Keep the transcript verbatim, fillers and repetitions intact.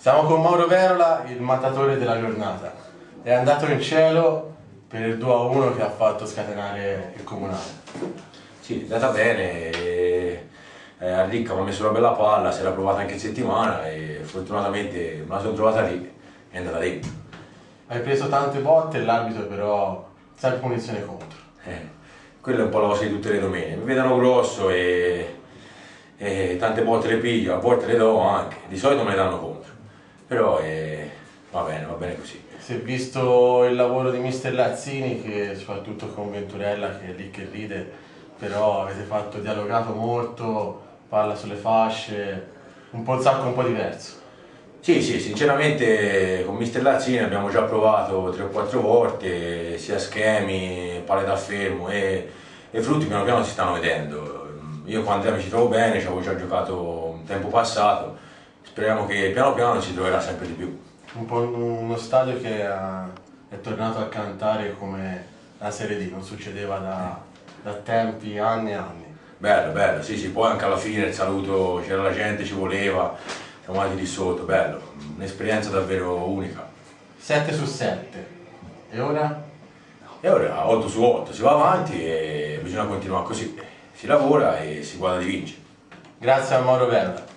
Siamo con Mauro Verola, il mattatore della giornata. È andato in cielo per il due a uno che ha fatto scatenare il comunale. Sì, è andata bene, e, eh, a Ricca mi ha messo una bella palla, si era provata anche in settimana e fortunatamente me la sono trovata lì e è andata dentro. Hai preso tante botte e l'arbitro però sempre punizione contro. Eh, quella è un po' la cosa di tutte le domeniche, mi vedono grosso e, e tante volte le piglio, a volte le do anche, di solito me le danno contro, però eh, va bene, va bene così. Si è visto il lavoro di mister Lazzini, che soprattutto con Venturella che è lì che ride, però avete fatto dialogato molto, palla sulle fasce, un po' il sacco un po' diverso. Sì, sì, sinceramente con mister Lazzini abbiamo già provato tre o quattro volte, sia schemi, palle da fermo e, e frutti piano piano si stanno vedendo. Io con Andrea mi ci trovo bene, ci avevo già giocato un tempo passato, speriamo che piano piano si troverà sempre di più. Un po' uno stadio che ha- è tornato a cantare come la Serie D, non succedeva da, da tempi, anni e anni. Bello, bello, sì, sì, poi anche alla fine il saluto, c'era la gente, ci voleva, siamo andati lì sotto, bello, un'esperienza davvero unica. sette su sette. E ora? E ora otto su otto, si va avanti e bisogna continuare così, si lavora e si guarda di vincere. Grazie a Mauro Verola.